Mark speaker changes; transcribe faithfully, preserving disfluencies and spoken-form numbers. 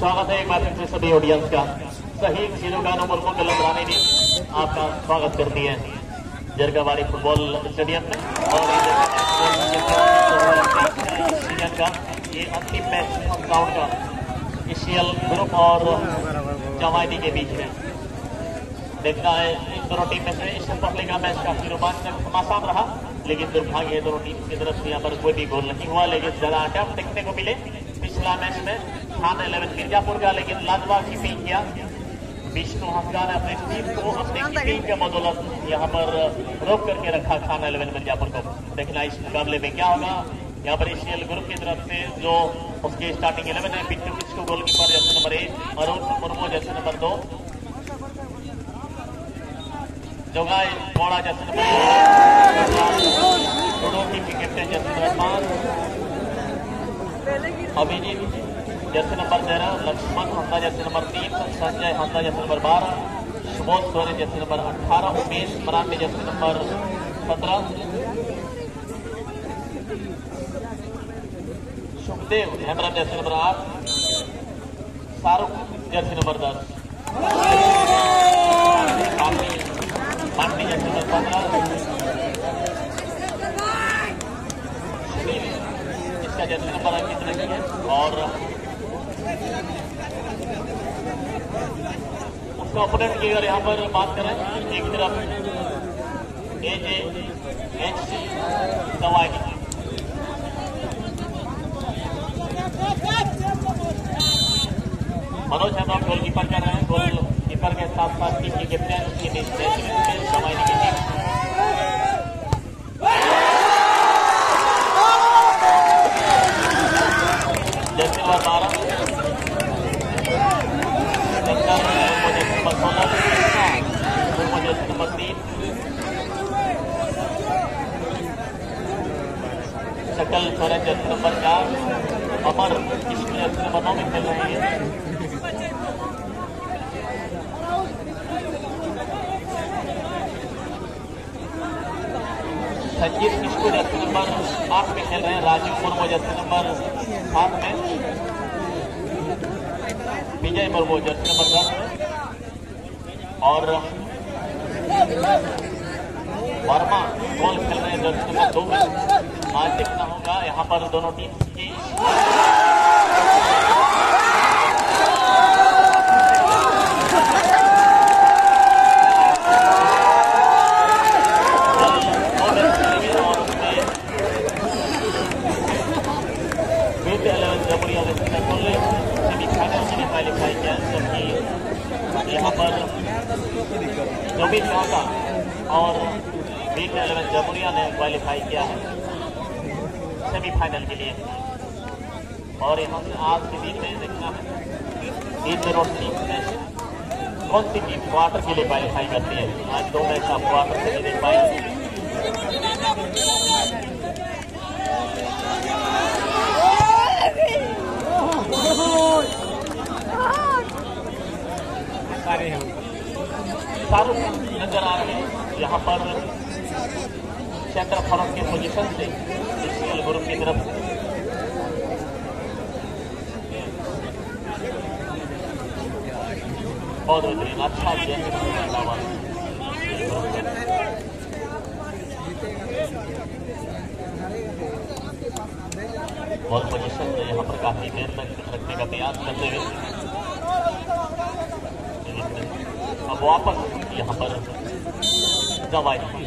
Speaker 1: स्वागत है एक बार फिर से सभी ऑडियंस का। सही सिरोगानो मुर्मू कलमरानी ने आपका स्वागत करती है जरगावाड़ी फुटबॉल स्टेडियम में। और सीजन का ये अंतिम मैच ग्राउंड का एशियल ग्रुप और जमायती के बीच में देखना है। इन दोनों टीम में से इससे पहले का मैच काफी रोमांचक घमासान रहा, लेकिन दुर्भाग्य दोनों टीम की तरफ से यहाँ पर कोई भी गोल नहीं हुआ। लेकिन ज्यादा अटैम्प्ट देखने को मिले पिछला मैच में खान इलेवन मिर्जापुर का, लेकिन लाजवाब कीपिंग किया विष्णु हंसगा ने अपनी टीम को अपनी कीपिंग के बदौलत यहाँ पर रोक करके रखा खान इलेवन मिर्जापुर को। देखना इस मुकाबले में क्या होगा। यहाँ पर एशियल ग्रुप की तरफ से जो उसके स्टार्टिंग इलेवन है, बिट्टू किस्को गोलकीपर जैसे नंबर एक, अरुण मुर्मू जैसे नंबर दो, जोगाई मोड़ा जैसे नंबर टीम के कैप्टन जैसे नंबर पांच, अभिजीत जैसे नंबर तेरह, लक्ष्मण हंसा जैसे नंबर तीन, संजय हंसा जैसे नंबर बारह, सुबोध सोरेन जैसे नंबर अठारह, उमेश मराठी जैसे नंबर सत्रह, सुखदेव हेमराम जैसे नंबर आठ, शाहरुख जैसे नंबर दस, पांडी जैसे नंबर पंद्रह, इसका जैसे नंबर अंकित नहीं है। और उसका ओपोनेंट की अगर यहाँ पर बात करें, एक तरफ ए जे एच सी दवाई, मनोज हेमराम गोलकीपर कर रहे हैं। गोलकीपर के साथ साथ टीम की कैप्टन उसकी दवाई की टीम जैसे नंबर बारह, नंबर सोलह, जैसे नंबर तीन, शकल सोरेन जैसे नंबर चार, अमर कृष्ण जैसे नंबर नौ में खेल रहे हैं। संजीत किस्को जैसे नंबर आठ में खेल रहे हैं। राजीव मुर्मू जैसे नंबर सात में, विजय मुर्मू जैसे नंबर दस में, और वर्मा गोल खेल रहे हैं जर्सी नंबर दो में। आज देखना होगा यहाँ पर दोनों टीम की सेमीफाइनल के लिए क्वालिफाई किया, जबकि यहाँ पर जो भी चाहता और बीट इलेवन जमुरिया ने क्वालिफाई किया है सेमीफाइनल के लिए। और यहाँ से आज के दिन में देखना है इन दोनों टीम में कौन सी टीम क्वार्टर के लिए क्वालिफाई करती है। आज दो मैच आप क्वार्टर के लिए देख पाएंगे। शाहरुख नजर आ रहे हैं यहाँ पर सेंटर फॉरवर्ड के पोजीशन से एशियल ग्रुप की तरफ। बहुत बेहतरीन अच्छा बॉल पोजीशन में यहाँ पर काफी देर तक रखने का प्रयास करते हुए अब वापस यहाँ पर दवाई